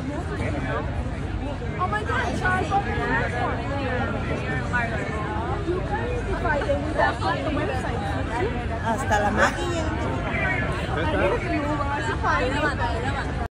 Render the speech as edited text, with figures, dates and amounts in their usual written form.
Oh my God, Charles, open the airport. You can divide it with that on the website. Hasta la máquina.